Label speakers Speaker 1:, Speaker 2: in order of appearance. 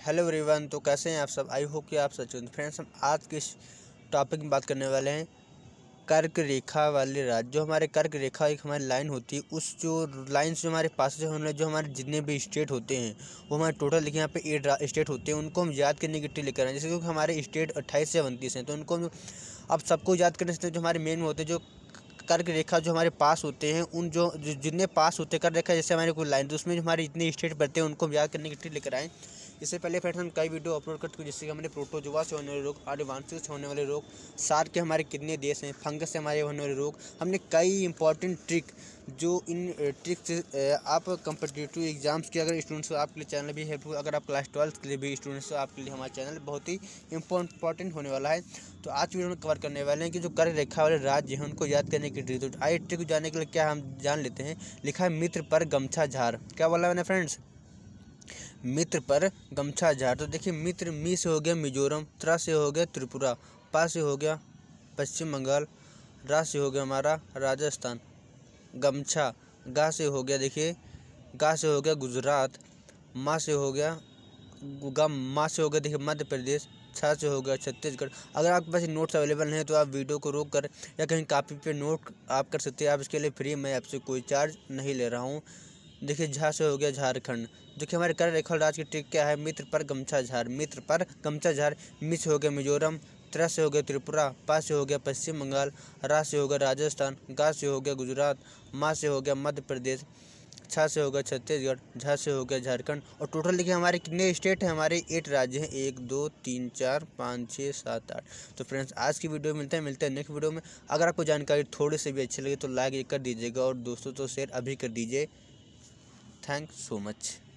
Speaker 1: Hello everyone, तो कैसे हैं आप सब। आई होप कि आप सब अच्छे हैं। फ्रेंड्स, हम आज के इस टॉपिक में बात करने वाले हैं कर्क रेखा वाले राज्य। जो हमारे कर्क रेखा एक हमारी लाइन होती है, उस जो लाइन से हमारे पास से होने जो हमारे जितने भी स्टेट होते हैं वो हमारे टोटल देखिए यहाँ पे 8 स्टेट होते हैं। उनको हम याद करने की ट्रिक लेकर आए, जैसे क्योंकि हमारे स्टेट 28 से 29 हैं, तो उनको अब सबको याद करने से जो हमारे मेन में होते हैं, जो कर्क रेखा जो हमारे पास होते हैं, उन जो जितने पास होते हैं कर्क रेखा, जैसे हमारे कोई लाइन, तो उसमें जो हमारे इतने स्टेट पड़ते हैं उनको याद करने की ट्रिक लेकर आए। इससे पहले फ्रेंड्स हम कई वीडियो अपलोड कर चुके हैं, जैसे कि हमारे प्रोटोजोआ से होने वाले रोग, आर्यवांशिक से होने वाले रोग, सार के हमारे कितने देश हैं, फंगस से हमारे होने वाले रोग। हमने कई इंपॉर्टेंट ट्रिक जो इन ट्रिक से आप कम्पिटिटिव एग्जाम्स के अगर स्टूडेंट्स हो आपके लिए चैनल भी हेल्पफुल, अगर आप क्लास 12 के लिए भी स्टूडेंट्स हो आपके लिए हमारा चैनल बहुत ही इंपॉर्टेंट होने वाला है। तो आज वीडियो में कवर करने वाले हैं कि जो कर्क रेखा वाले राज्य हैं उनको याद करने की ट्रिक। तो आइए ट्रिक को जानने के लिए क्या हम जान लेते हैं। लिखा है मित्र पर गमछा झार। क्या बोला मैंने फ्रेंड्स? मित्र पर गमछा झार। तो देखिए, मित्र मी से हो गया मिजोरम, त्रा से हो गया त्रिपुरा, पा से हो गया पश्चिम बंगाल, रा से हो गया हमारा राजस्थान, गमछा गा से हो गया, देखिए गा से हो गया गुजरात, माँ से हो गया माँ से हो गया देखिए मध्य प्रदेश, छा से हो गया छत्तीसगढ़। अगर आपके पास नोट्स अवेलेबल हैं तो आप वीडियो को रोक कर या कहीं कॉपी पे नोट आप कर सकते हैं। आप इसके लिए फ्री, मैं आपसे कोई चार्ज नहीं ले रहा हूँ। देखिए झा से हो गया झारखंड। देखिए हमारे कर्क रेखा राज्य की ट्रिक क्या है। मित्र पर गमछा झार, मित्र पर गमछा झार। मी से हो गया मिजोरम, त्रा से हो गया त्रिपुरा, पा से हो गया पश्चिम बंगाल, रा से हो गया राजस्थान, गा से हो गया गुजरात, माँ से हो गया मध्य प्रदेश, छा से हो गया छत्तीसगढ़, झा से हो गया झारखंड। और टोटल देखिए हमारे कितने स्टेट हैं, हमारे 8 राज्य हैं। 1 2 3 4 5 6 7 8। तो फ्रेंड्स, आज की वीडियो मिलते हैं नेक्स्ट वीडियो में। अगर आपको जानकारी थोड़ी सी भी अच्छी लगे तो लाइक कर दीजिएगा और दोस्तों तो शेयर अभी कर दीजिए। Thanks so much.